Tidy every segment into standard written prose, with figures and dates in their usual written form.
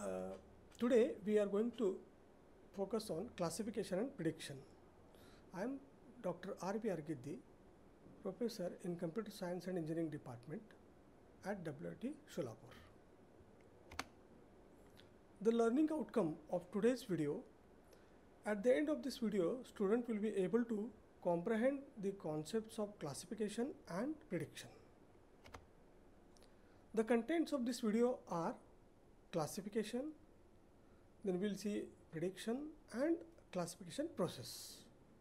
Today we are going to focus on classification and prediction. I am Dr. R.B. Argiddi, Professor in Computer Science and Engineering Department at WIT Solapur. The learning outcome of today's video: at the end of this video, student will be able to comprehend the concepts of classification and prediction. The contents of this video are classification, then we'll see prediction and classification process.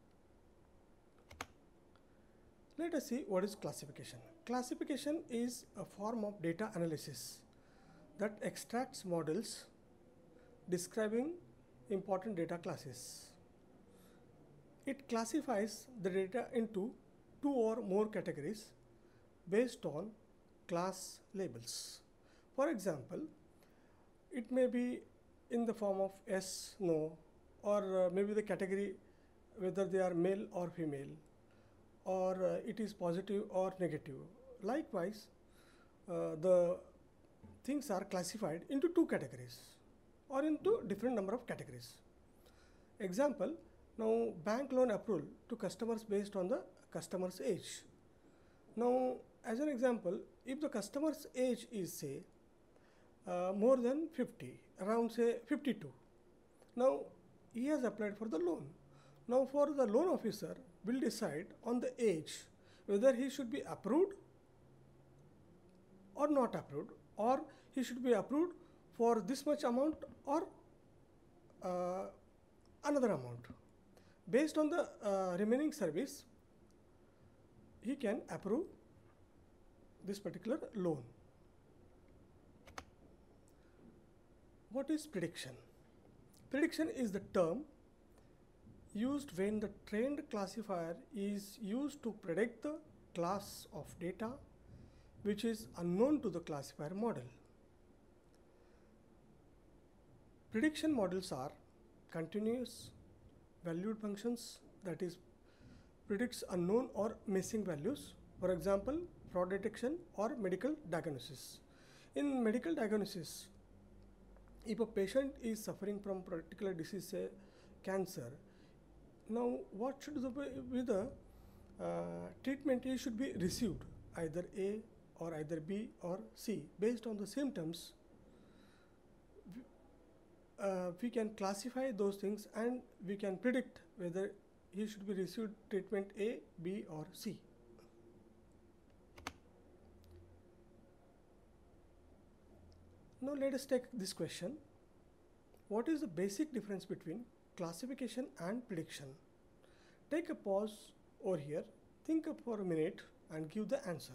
Let us see what is classification. Classification is a form of data analysis that extracts models describing important data classes. It classifies the data into two or more categories based on class labels. For example, it may be in the form of yes, no, or maybe the category whether they are male or female, or it is positive or negative. Likewise, the things are classified into two categories or into different number of categories. Example, now bank loan approval to customers based on the customer's age. Now, as an example, if the customer's age is say more than 50, around say 52, now he has applied for the loan. Now for the loan officer will decide on the age whether he should be approved or not approved, or he should be approved for this much amount or another amount. Based on the remaining service, he can approve this particular loan. What is prediction? Prediction is the term used when the trained classifier is used to predict the class of data which is unknown to the classifier model. Prediction models are continuous valued functions, that is predicts unknown or missing values. For example, fraud detection or medical diagnosis. In medical diagnosis, if a patient is suffering from particular disease, say cancer, now what should be the treatment he should be received, either A or either B or C. Based on the symptoms, we can classify those things and we can predict whether he should be received treatment A, B or C. Now let us take this question: what is the basic difference between classification and prediction? Take a pause over here, think up for a minute and give the answer.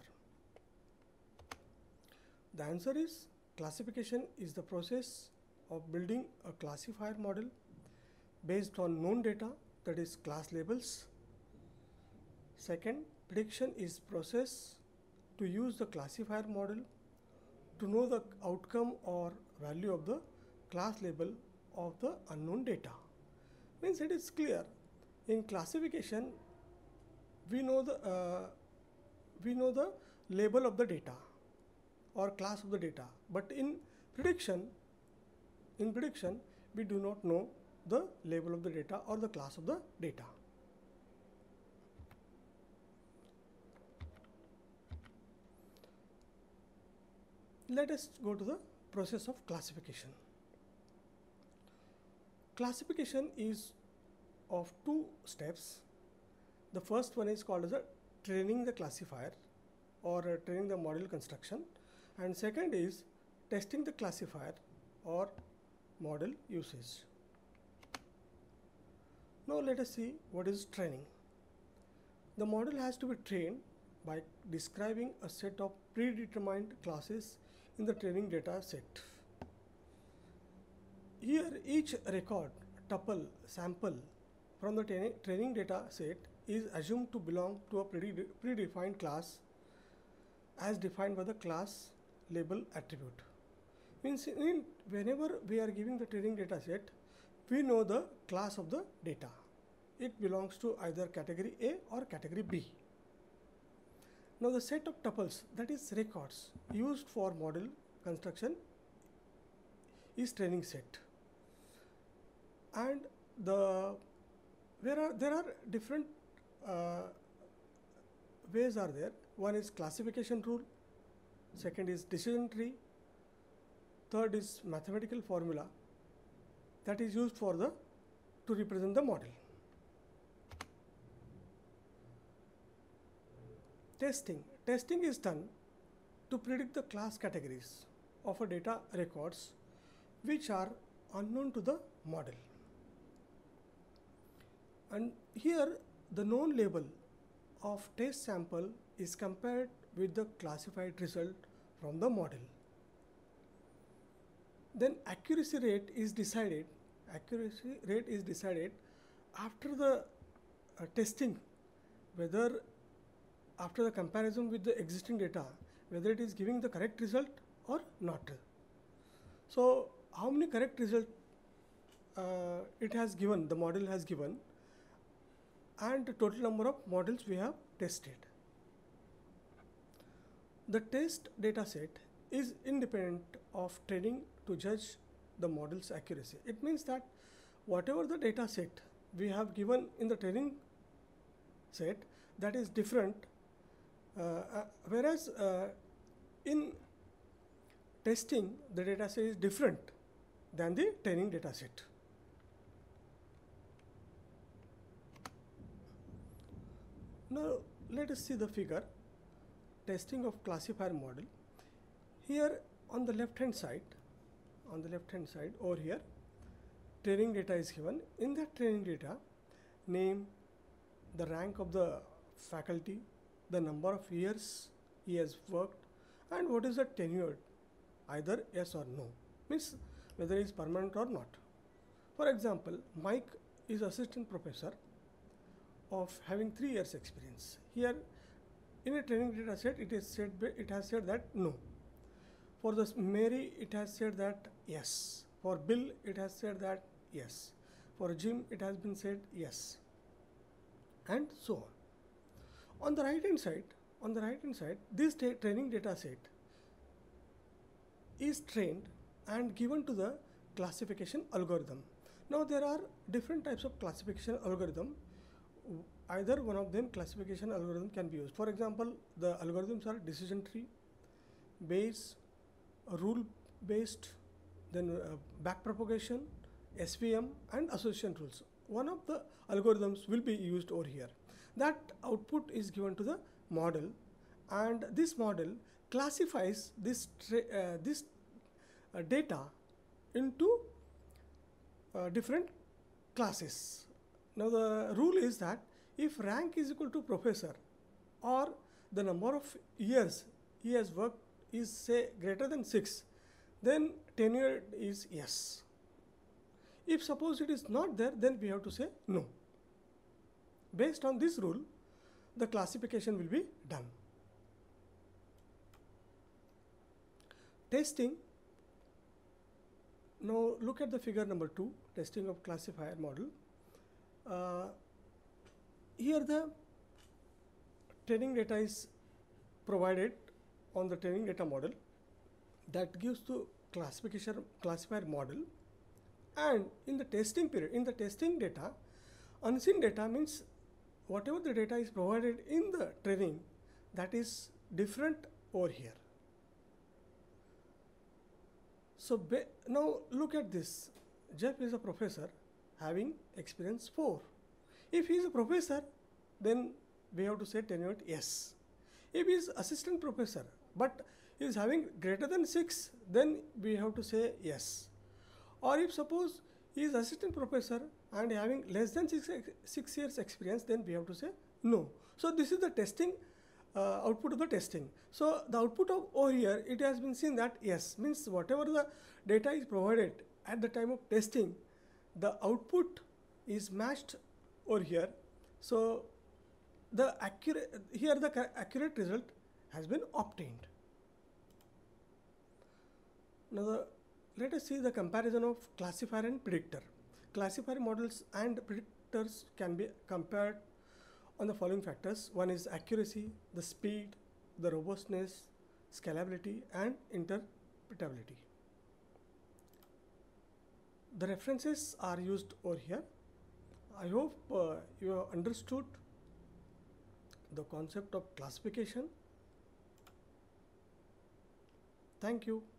The answer is classification is the process of building a classifier model based on known data, that is class labels. Second, prediction is process to use the classifier model to know the outcome or value of the class label of the unknown data. Means it is clear, in classification we know the label of the data or class of the data, but in prediction we do not know the label of the data or the class of the data. Let us go to the process of classification. Classification is of two steps. The first one is called as a training the classifier or training the model construction, and second is testing the classifier or model usage. Now let us see what is training. The model has to be trained by describing a set of predetermined classes in the training data set. Here each record, tuple, sample from the training data set is assumed to belong to a predefined class as defined by the class label attribute. Means whenever we are giving the training data set, we know the class of the data. It belongs to either category A or category B. Now the set of tuples, that is records, used for model construction is training set, and there are different ways are there. One is classification rule, second is decision tree, third is mathematical formula that is used for to represent the model. Testing is done to predict the class categories of a data records which are unknown to the model. And here the known label of test sample is compared with the classified result from the model. Then accuracy rate is decided after the testing, whether after the comparison with the existing data, whether it is giving the correct result or not. So how many correct results it has given, the model has given, and the total number of models we have tested. The test data set is independent of training to judge the model's accuracy. It means that whatever the data set we have given in the training set, that is different, whereas in testing the data set is different than the training data set. Now let us see the figure, testing of classifier model. Here on the left hand side over here, training data is given. In that training data, name, the rank of the faculty, the number of years he has worked, and what is the tenure, either yes or no, means whether he is permanent or not. For example, Mike is assistant professor of having 3 years experience. Here in a training data set it has said that no. For this Mary it has said that yes. For Bill it has said that yes. For Jim it has been said yes, and so on. On the right hand side, this training data set is trained and given to the classification algorithm. Now there are different types of classification algorithm. Either one of them classification algorithm can be used. For example, the algorithms are decision tree, Bayes, rule based, then backpropagation, SVM, and association rules. One of the algorithms will be used over here. That output is given to the model, and this model classifies this data into different classes. Now the rule is that if rank is equal to professor, or the number of years he has worked is say greater than 6, then tenure is yes. If suppose it is not there, then we have to say no. Based on this rule, the classification will be done. Testing. Now look at the figure number 2, testing of classifier model. Here the training data is provided on the training data model that gives the classifier model, and in the testing period, in the testing data, unseen data means whatever the data is provided in the training, that is different over here. So now look at this. Jeff is a professor having experience 4. If he is a professor, then we have to say tenured yes. If he is assistant professor but he is having greater than 6, then we have to say yes. Or if suppose he is assistant professor and having less than 6 years experience, then we have to say no. So this is the testing output of the testing. So the output of over here, it has been seen that yes, means whatever the data is provided at the time of testing, the output is matched over here. So the accurate result has been obtained. Now let us see the comparison of classifier and predictor. Classifier models and predictors can be compared on the following factors. One is accuracy, the speed, the robustness, scalability, and interpretability. The references are used over here. I hope you have understood the concept of classification. Thank you.